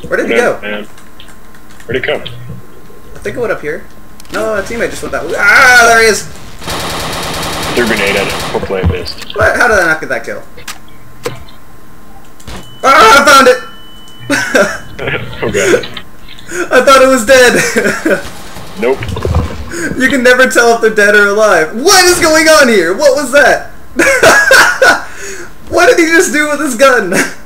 Where did he go? Man. Where'd he come? I think it went up here. No, a teammate just went that way. Ah, there he is! Threw a grenade at it. Hopefully I missed. What? How did I not get that kill? Ah, I found it! Oh god. I thought it was dead! Nope. You can never tell if they're dead or alive. What is going on here? What was that? What did he just do with his gun?